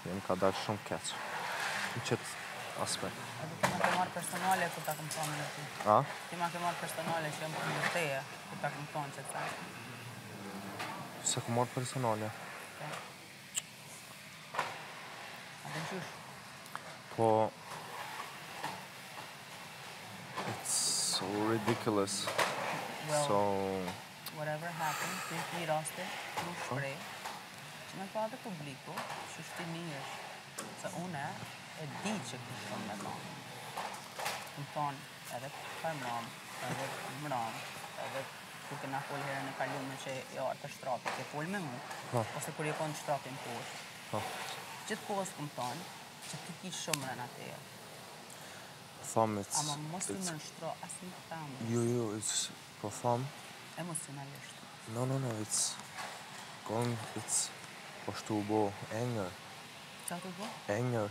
Jem ka dalë shumë keq. Në qëtë aspekt. Edhe ti ma ke marrë personale kur ta kom thonë në ty. A? Ti ma ke marrë personale që jem kundër teje kur ta kom thonë që të thash. Se ku marrë personale. A dhe qysh? Po... It's so ridiculous. Well, So... whatever happened, ti i raste, tu shprej, që me pa dhe publiku, që shtimi është, se une e di që këtë shumë me thonë. Më thonë edhe parmam, edhe mram, edhe kur kena fol herën e kalume që jo atë shtrapi, ke fol me mu, ose kur je konë shtrapin poshtë. Gjithë kohës këmë thonë që ti ki shumë rëna teje. Thom, it's... Ama mos i më nështro asë një thamë. Jo, it's... Po thom... Emocionalisht. No, it's... It's... Po shtu u bo engër. Qa të bo? Engër.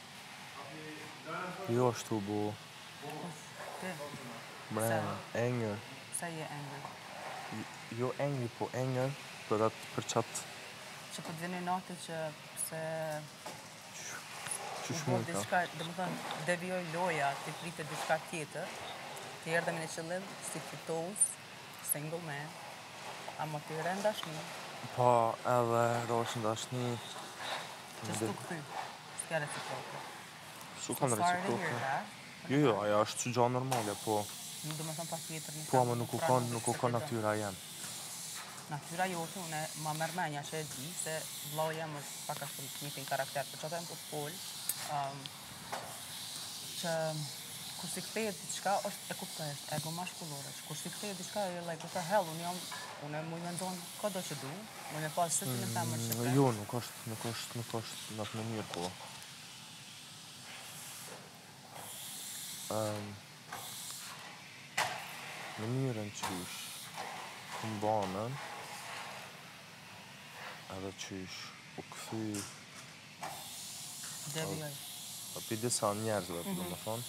Jo ashtu u bo... Ti? Mrena, engër. Sa je engër? Jo engër, po engër për qatë... Që po të vini natë që se... Qysh mund ka? Dhe më thënë, devijoj loja, ti pritë diçka tjetër, ti erdhe me në qëllim, si fitoz, single man, ama ti re ndashni. Po, edhe rosh ndashni... Që s'tu këthy, s'kja reciproke. Su kanë reciproke. Jo, aja është që gja normale, po... Nuk do me thënë pa tjetër një... Po, ama nuk u ka natyra jem. Natyra jote, une ma mërmenja që e di, se vlau jem është pak ashtu njëtin karakter, për që ato jem po t'pol, që kur si kthejet diçka është e kuptoj, është ego mashkullore. Kur si kthejet diçka e like what the hell, unë muj me ndonë kodo që du, muj me pas sëtin e femër që të. Jo, nuk është në të mënyrë, po. Mënyrën qysh këmbanën, edhe qysh u këthy... Devijoj. Për disa njerëzve, për më thonë,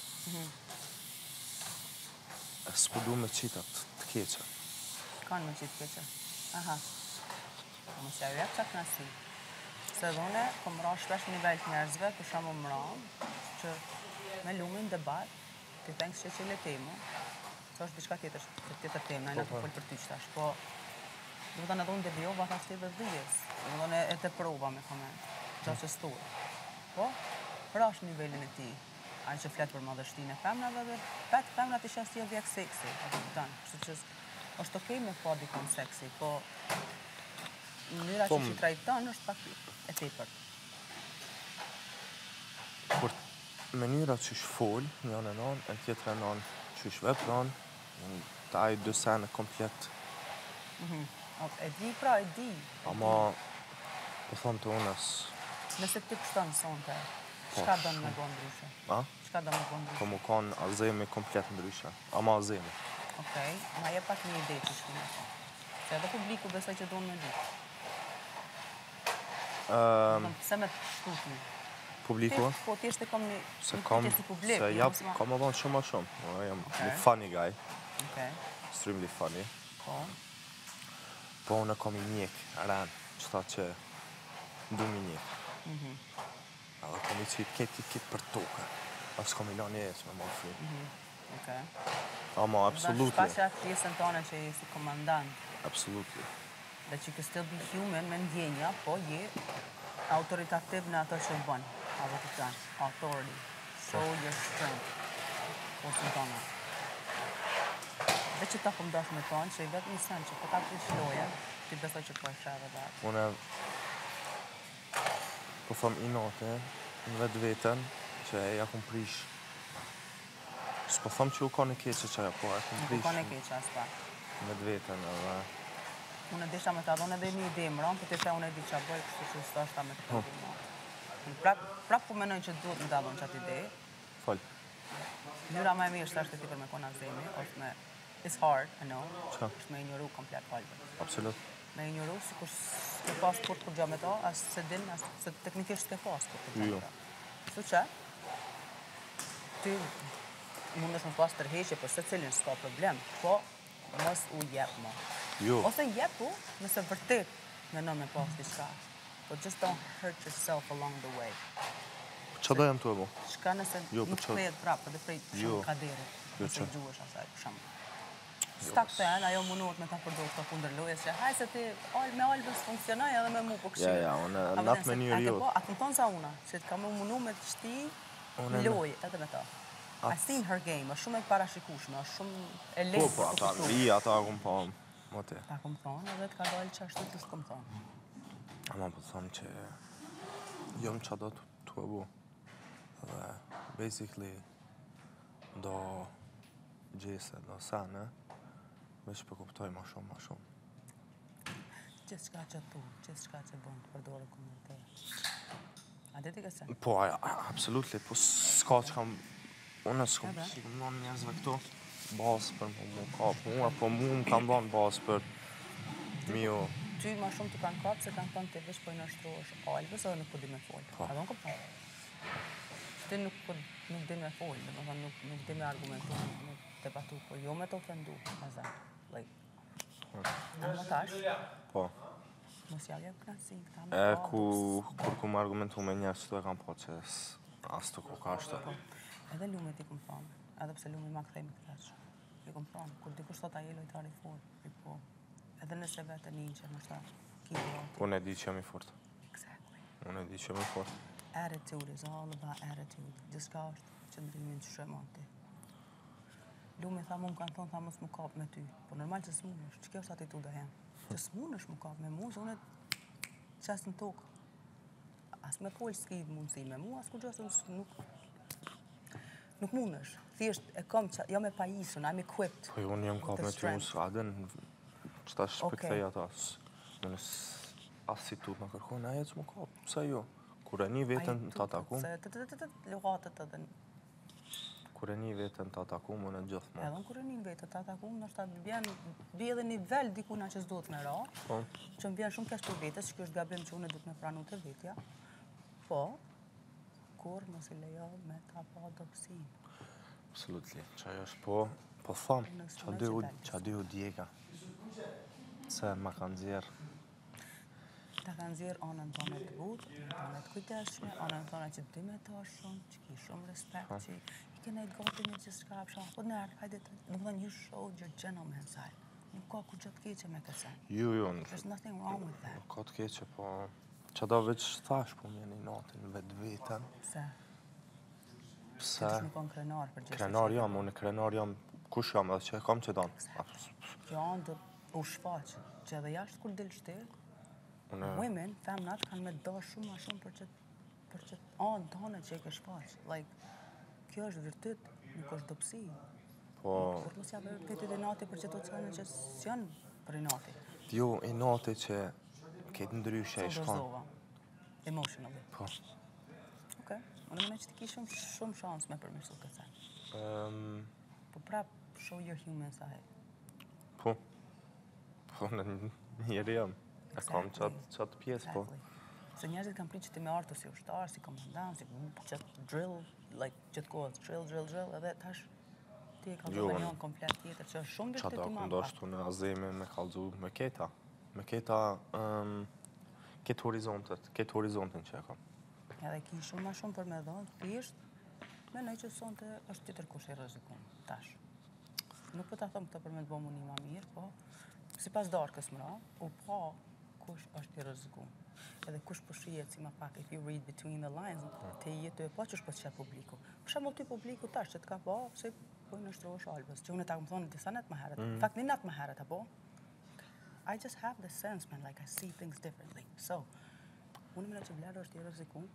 e s'po du me qitat të keqe. Kanë me qitë keqe? Aha. Më se avjep qatë nësi. Se dhune, kom ra shpesh nivel të njerëzve, për shumë më ram, që me lumin debat, ti thanks që qëllë temu, që është diçka tjetër temë, në të folë për ty qëtash, po, dhe më të në dhune devijova, ta shtë dhe dhjes, dhe më dhune e të prova me koment, që që sturë. Po, rash nivelin e ti, ajë që fletë për madhështin e femnave dhe petë femnat i shasë tje vjek seksi, atë të tanë, kështu që është okej me pa dikon seksi, po mënyra që që trajton është pak e tepër. Por mënyra që shfol, njën e non, e tjetër e non që shvepron, taj dë sene komplet. E di, pra e di. Ama, po thonë të unës... Nëse ti pështonë sonte, qka do në me bo ndryshe? Qka do me bo ndryshe? Po mu kanë azemi komplet ndryshe, ama azemi. Okej, ma je pak një ide që shkime. Se edhe publiku besoj që do në me di. Se me të shtuti. Publiku? Po, ti është e kom një pyetje si publik. Se jap, kam avon shumë a shumë. Unë jam një funny guy. Extremely funny. Po, unë kom i njek, ran, që ta që ndu mi njek. Edhe kom i qitë ketë për toke. Asë kom i lani esë me më fri. Ama, absolutely. Shpasja atë pjesën tonë që je si komandant. Absolutely. Dhe që you still be human me ndjenja, po je autoritativ në ato që bënë. Avo të tanë, authority. Show your strength. Posën tonë. Dhe që ta kom dash me tonë, që i vetë një sen që po ta prish loje, ti besoj që po e shave dhe atë. Une, po thëm i note, në vetë vetën, që e ja kom prish. S'po thëm që u ka në keqe që ja, po e kom prish. Nuk u ka në keqe as pa. Në vetë vetën, edhe... Unë e disha me ta dhone edhe një ide më rëmë, për të isha unë e di qa bëj, kështu që së është ta me të përdi më. Prap po menojnë që duhet më ta dhone qatë ide. Fol. Njëra ma e mirë është e ti për me kona zemi, është me... It's hard, I know. Qa? është me ignoru komplet halbë. Absolut. Me ignoru, si kur s'ke pas kur gja me ta, asë se din, asë se teknikisht s'ke pas kur gja me ta. Kështu që, ty mundesh më pas tërheqje për se cilin s'ka problem, po mos u jep më. Jo. Ose jepu nëse vërtet me në me pas diçka. But just don't hurt yourself along the way. Qa do jam të e bo? Shka nëse nuk kthehet prapë, dhe prej shumë kaderit, nëse i gjuhesh asaj, për shumë. Stak të janë, ajo mundohet me ta përdor këto kundër lojës, që haj se ti me Albës funksionoj edhe me mu po kështu. Ja, unë natë me njërë jo. A të më tonë sa una, që të ka me mundu me të shti lojë, edhe me ta. I seen her game, është shumë e parashikushme, është shumë e lejtë për të kuptu. Ata akëm pa më te. Ta kom thonë, edhe të ka dojnë që ashtu të s'kom thonë. Ama po thonë që jom qa do të e bo. Dhe basically do gjese, do sene, veç për kuptoj ma shumë. Gjithë shka që tu, gjithë shka që bënd të përdore këmë të A dhe ti këse? Po, absolutely, po s'ka që kam... Unë s'kom si këmë nënë njerëzve këto basë për mu kapë mua, po mu më kam dhanë basë për mio... Ty ma shumë të kanë kapë se kanë thonë të veç po i nështruosh Albës edhe nuk po di me folë. A do në këpëton? Ti nuk di me folë, dhe më thonë nuk di me argumentu, nuk debatu, po jo me të ofendu, me zemë. Në më tash, Po. mos javje knasi, këta me Kur ku më argumentu me njerës që të e kam po që as të ku ka shtë. Edhe lume ti këmë thonë, edhe pse lume ma këthej me këtëqë. I këmë thonë, kur dikush thot a je lojtari fort, po. Edhe nëse vetë një që më shta ki vërë. Unë e di që jam i fort. Exactly. Unë e di që jam i fort. Attitude is all about attitude. Gjithka është që ndrimin që shëmon ti. Lume tha mu më kanë thonë, tha mos më kapë me ty. Po normal që s'munësh, që kjo është attitude hem? Që s'munësh më kapë me mu, që unë qesë në tokë. As me polë s'ki mundësi me mu, as ku gjësë nuk munësh. Thjesht e kam që jam e pajisën, I'm equipped. Po unë jam kapë me ty, unë s'adën, që ta shpekthej ata. Unë as si tu më kërkon, aje që më kapë, pësa jo? Kur e një vetën të atakum, luhatët edhe kur e një vetën të atakum, unë e gjithë më. edhe në kur e një vetën të atakum, nështë ta bje edhe nivel dikuna që s'do të me ra, që më bjen shumë kesh për vetës, që kjo është gabim që unë e du të me pranu të vetja, po, kur mos i lejo me ta pa dopsin. Absolutely, që ajo është po thamë, që dy u djeka, se ma kanë zjerë. Ta kanë zjerë anën tonë të butë, anën të kujdeshme, anën tonë që dy me ta shumë, që ki shumë respekt, që i kene i gati me gjithë shka apësha, po nërë, hajde të, nuk dhe you showed your gentleman side. Nuk ka ku që të keqe me këse. Jo, There's nothing wrong with that. Ka të keqe, po... Që da veç thash, po mjeni natin vetë vetën. Pse? Pse? Që të shmikon krenar për gjithë. Krenar jam, unë krenar jam, kush jam edhe që e kam që danë. Janë do u shfaqë, që edhe jashtë kur dilë shtirë, women, femnat, kanë me do shumë ma shumë për që anë tonë që e ke shfaqë. Like, kjo është virtyt, nuk është dopsi. Po... Kur mos jabe virtytit e nati për që të cënë që s'janë për i nati. Jo, i nati që këtë ndryshe i shkon. Dozova. Emotionally. Po. Okej. Unë mëne që ti ki shumë shansë me përmirësu këtë. Po prap, show your human side. Po. Po, në njeri jam. E kam qatë pjesë, po. Se njerëzit kanë pritë që ti me artu si ushtar, si komandant, si qatë drill, like qatë kohës, drill, edhe tash ti e kalzu me njën komplet tjetër, që është shumë virtyt i Qatë madh. akundashtu në azemi me kalzu me keta. Me keta, këtë horizontin që e kam. Edhe ki shumë ma shumë për me dhonë, thjesht, me nëj që sonte është tjetër kush i rrezikun, tash. Nuk po ta thëmë këtë për me të bëmu një ma mirë, po, si pas darkës mëra, u pa kush është i rrezikun. Edhe kush po shihet si ma pak, if you read between the lines, te jetë e pa që është po të qetë publiku. Për shemull ty publiku tash që të ka pa, se po i nështruosh Albës, që unë e ta këmë thonë disa net më herët. Fakt, një net më herët, apo? I just have the sense, man, like I see things differently. So, unë mëne që Blero është i rrezikun.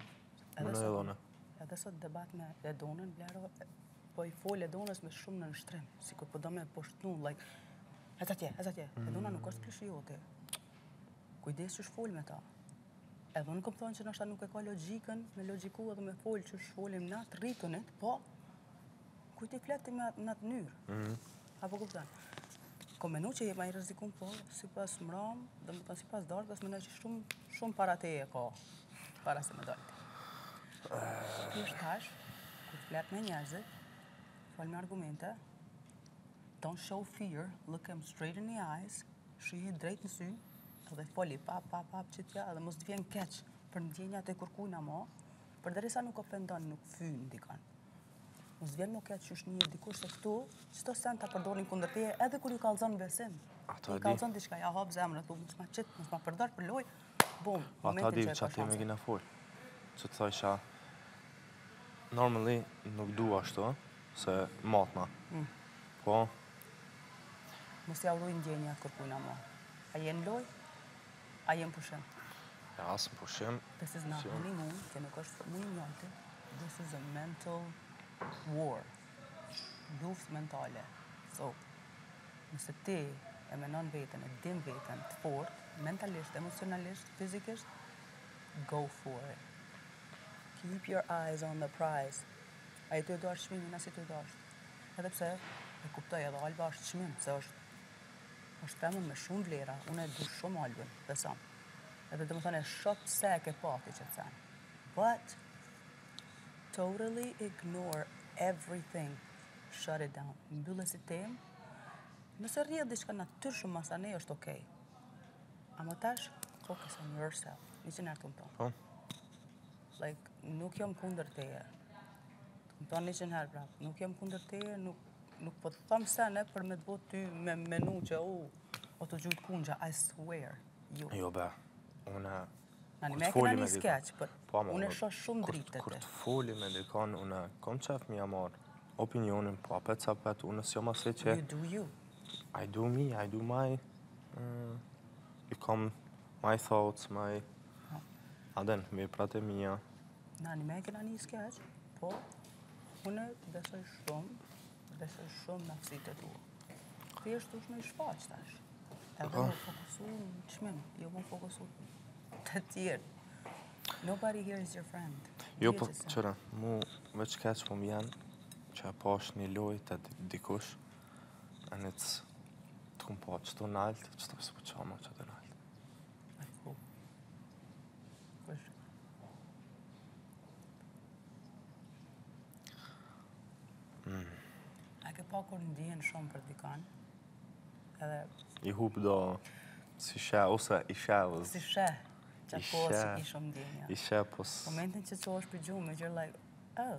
Edhe sot debat me Edonën, Blero po i folë Edonës me shumë në nështrim, si kur po do me poshtnu, like, Ezatje, Edona nuk është klishioti. Kujdes që shfolë me ta. Edhe unë këmë thonë që nështë nuk e ka logjikën, me logjiku edhe me folë që shfolim në atë rritunit, po, kujti fleti me atë njërë. Apo këpëtan. Ko menu që je ma i rrezikun, po, si pas mram, dhe më tonë si pas darkës, më në që shumë para te e ka, para se me dojti. Kjo është tash, kur flet me njerëzit, fol me argumente, don't show fear, look them straight in the eyes, shihi drejt në sy, edhe foli pap që tja, edhe mos të vjen keq për ndjenjat e kërkujna mo, përderisa nuk ofendon, nuk fyn dikan. Mos vjen më keq qysh një dikush se këtu, çdo sen ta përdorin kundër teje edhe kur ju kallzon besim. I kallzon diçka, ja hap zemrën, thu mos ma qit, mos ma përdor për lojë. Bum, ata di që ati me kina fol. Që të thajsha, normally nuk du ashtu, se matna. Po, mos ja urroj ndjenjat kërkujna mo. A jen lojë? A jen pushim? ja asë në pushim. This is not honeymoon, që nuk është mu i njëti. This is a mental war. Luft mentale. So, nëse ti e menon veten, e dim veten të fort, mentalisht, emocionalisht, fizikisht, go for it. Keep your eyes on the prize. A i të dosh çmimin, as i të dosh. Edhe pse, e kuptoj edhe Alba është çmim, se është femën me shumë vlera, unë e du shumë Albën, besam. Edhe dhe më thënë e shot se e ke pati që të sen. But, totally ignore everything. Shut it down. Mbyllë si tem, nëse rrjedh diçka natyrë shumë masane, është okej. Ama tash, focus on yourself. 100 herë të më tonë. Po, Like, nuk jam kundër teje. Të më tonë 100 herë prapë. Nuk jam kundër teje, nuk po të thamë sene për me të botë ty me menu që o të gjujtë kundja. I swear. jo be, une... Nani me kena një skeq, për unë e shoh shumë dritë të Kur te. të foli me dikon, une kom qef mi amar opinionin, po apet sa pet, une s'jo ma se që... You do you. I do me, I do my... I kom my thoughts, my... Aden, veprat e mia. Nani me kena një skeq, po unë besoj shumë në kësit e tua. Thjesht është me i shfaq tash. Edhe më fokusu në çmim, jo më fokusu të tjerë. Nobody here is your friend. Jo, po, qëra, mu veç keq po m'jen që e pash një loj të dikush, and it's të kum pa qëto nalt, qëto s'po qama qëto nalt. Kush? A ke pa kur ndihen shumë për dikan? Edhe I hup do si she, ose i shevës. si sheh, që po si ki shumë ndjenja. I she, po Momentin që cohesh për gjumë, you're like, oh.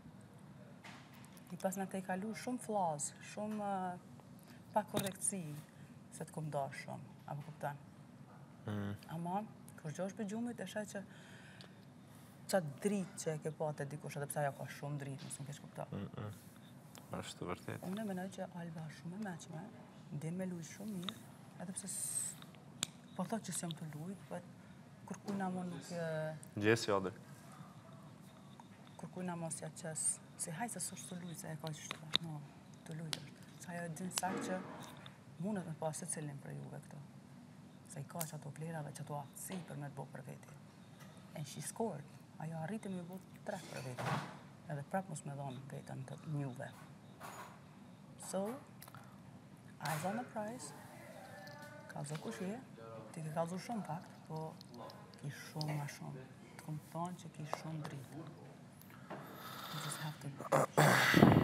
I pas në te i kalu shumë flaz, shumë pa korektësi, se të kum dash shumë, apo kuptan. Ama, kur gjosh për gjumit, e shaj që qatë dritë që e ke pa të dikush, edhe pse ajo ka shumë dritë, nësë në kesh kupta. është të vërtet. Unë e menoj që Alba është shumë e meqme, ndjen me lujt shumë mirë, edhe pse po thot që s'jam të lujt, but kërkujna mo nuk... Gjesi odër. Kërkujna mo s'ja qes, si haj se s'është të lujt, se e ka që shtë, no, të lujt është. Sa ajo e din saktë që mundet me pas se cilin për juve këto. Se i ka që ato vlera dhe që ato aftësi për me të bo për veti. And she scored. Ajo arriti me bo 3 për veti. Edhe prap mos me dhonë vetën të njuve. So, eyes on the prize. Kalzo kush je. Ti ke kalzu shumë fakt, po ki shumë ma shumë. Të kom thonë që ki shumë dritë. You just have to...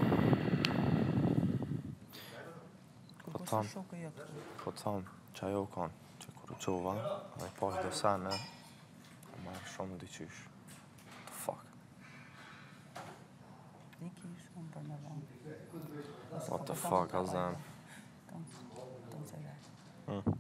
Kur kush të shokë jo të... Po të thamë që ajo kanë, që kur u qova, a i pash dhe sene, a marrë shumë dyqysh. What the fuck? Niki shumë për me dhonë. What the fuck, a zem? Don't say that.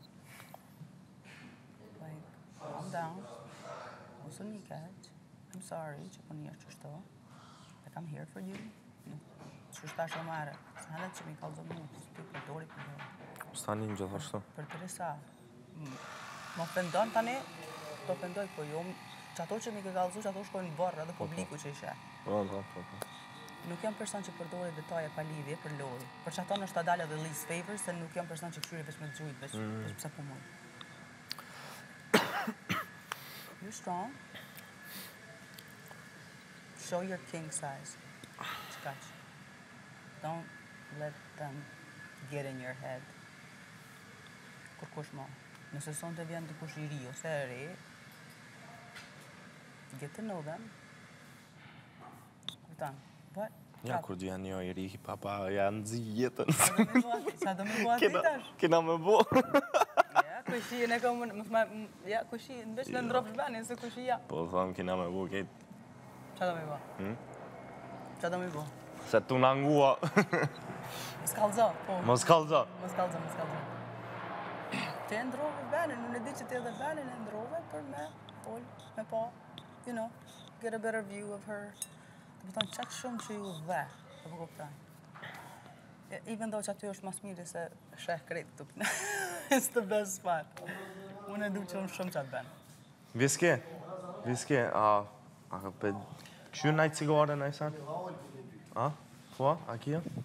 Like, calm down. Mos u një keq. I'm sorry që po një është qështo. But I'm here for you. Që shta shumë are. Së halet që mi kalzo mu. Ti përdori. S'ta një gjithashtu. Për të risa. Më ofendon tani, të ofendoj, po jo. Që ato që mi ke kalzu, që ato shkojnë barë edhe publiku që ishe. Po. Nuk jam person që përdori detaje pa lidhje për lojë. Për që ato në është ta dalë edhe least favor, se nuk jam person që këshyri veç me të gjujt, veç pëse po mund. You're strong. Show your king size. Qkaq. Don't let them get in your head. Kërkush mo. Nëse son të vjen dikush i ri ose e re, get to know them. Kuptan. But, Ja, kur d'jen një i ri, papa, ja në zi jetën. sa do me bua ti tash? Kena me bo. Ja, Kushia e kam ja kushi, veç në ndrofsh banin se kushia. Po tham kena me bu këtë. Qa do me bo? Qa do me bo? Se tu na ngua. Mos kallzo, po. Mos kallzo. Mos kallzo. Ti e ndrove banin, unë e di që ti edhe banin e ndrove për me fol, me pa, you know, get a better view of her. Të pëton qatë shumë që ju dhe, të më kuptaj. Even though që aty është mas miri se sheh krejt të pëtë. It's the best part. Unë e du që unë shumë qatë ben. Viske, a ka për këshu najtë cigare në isan? A? Po, a kia?